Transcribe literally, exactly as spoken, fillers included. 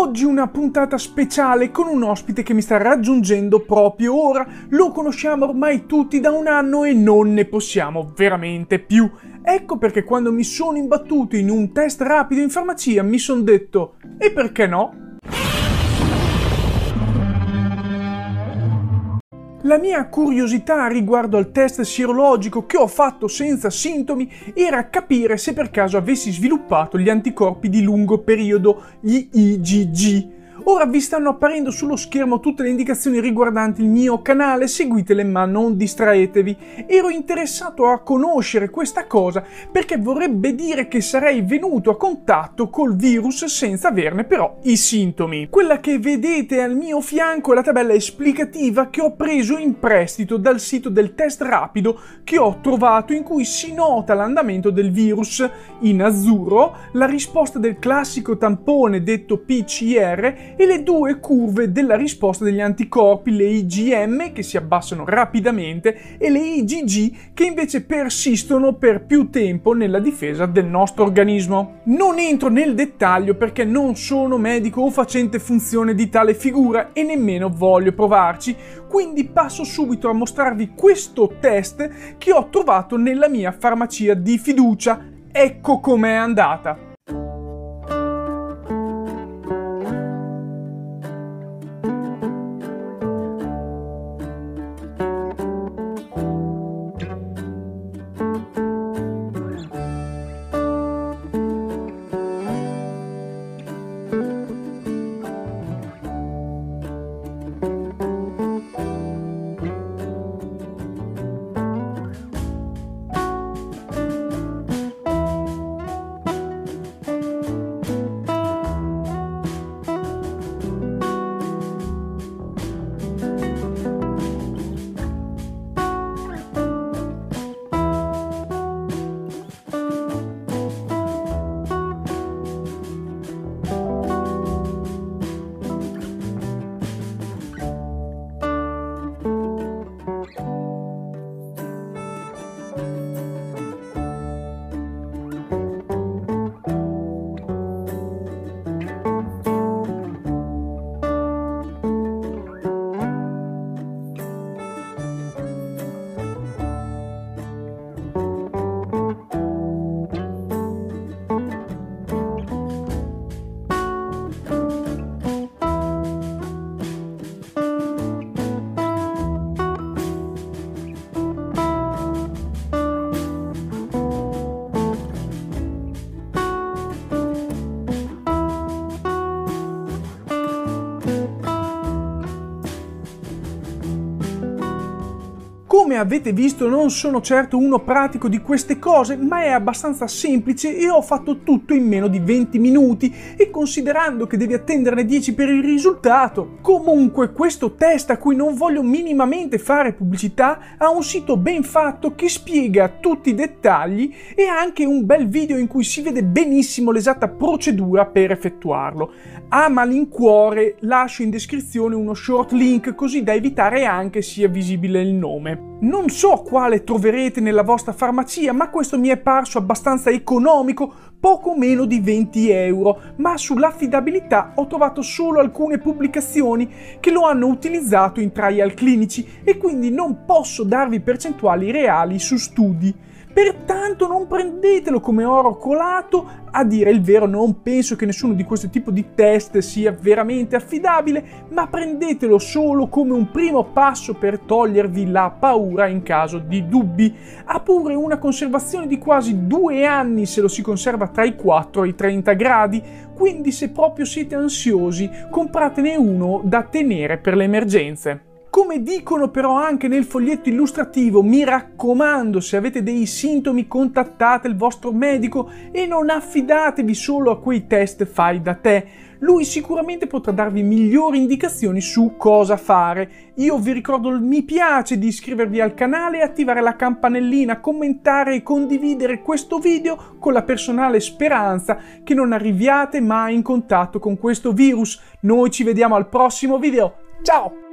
Oggi una puntata speciale con un ospite che mi sta raggiungendo proprio ora. Lo conosciamo ormai tutti da un anno e non ne possiamo veramente più. Ecco perché quando mi sono imbattuto in un test rapido in farmacia mi sono detto: e perché no? La mia curiosità riguardo al test sierologico che ho fatto senza sintomi era capire se per caso avessi sviluppato gli anticorpi di lungo periodo, gli I G G. Ora vi stanno apparendo sullo schermo tutte le indicazioni riguardanti il mio canale, seguitele ma non distraetevi. Ero interessato a conoscere questa cosa perché vorrebbe dire che sarei venuto a contatto col virus senza averne però i sintomi. Quella che vedete al mio fianco è la tabella esplicativa che ho preso in prestito dal sito del test rapido che ho trovato, in cui si nota l'andamento del virus in azzurro, la risposta del classico tampone detto P C R e le due curve della risposta degli anticorpi, le I G M che si abbassano rapidamente e le I G G che invece persistono per più tempo nella difesa del nostro organismo. Non entro nel dettaglio perché non sono medico o facente funzione di tale figura e nemmeno voglio provarci, quindi passo subito a mostrarvi questo test che ho trovato nella mia farmacia di fiducia. Ecco com'è andata. Come avete visto non sono certo uno pratico di queste cose, ma è abbastanza semplice e ho fatto tutto in meno di venti minuti, e considerando che devi attenderne dieci per il risultato. Comunque questo test, a cui non voglio minimamente fare pubblicità, ha un sito ben fatto che spiega tutti i dettagli e ha anche un bel video in cui si vede benissimo l'esatta procedura per effettuarlo. A malincuore lascio in descrizione uno short link così da evitare anche sia visibile il nome. Non so quale troverete nella vostra farmacia, ma questo mi è parso abbastanza economico, poco meno di venti euro, ma sull'affidabilità ho trovato solo alcune pubblicazioni che lo hanno utilizzato in trial clinici e quindi non posso darvi percentuali reali su studi. Pertanto non prendetelo come oro colato. A dire il vero non penso che nessuno di questo tipo di test sia veramente affidabile, ma prendetelo solo come un primo passo per togliervi la paura in caso di dubbi. Ha pure una conservazione di quasi due anni se lo si conserva tra i quattro e i trenta gradi, quindi se proprio siete ansiosi compratene uno da tenere per le emergenze. Come dicono però anche nel foglietto illustrativo, mi raccomando, se avete dei sintomi contattate il vostro medico e non affidatevi solo a quei test fai da te. Lui sicuramente potrà darvi migliori indicazioni su cosa fare. Io vi ricordo il mi piace, di iscrivervi al canale, attivare la campanellina, commentare e condividere questo video con la personale speranza che non arriviate mai in contatto con questo virus. Noi ci vediamo al prossimo video. Ciao!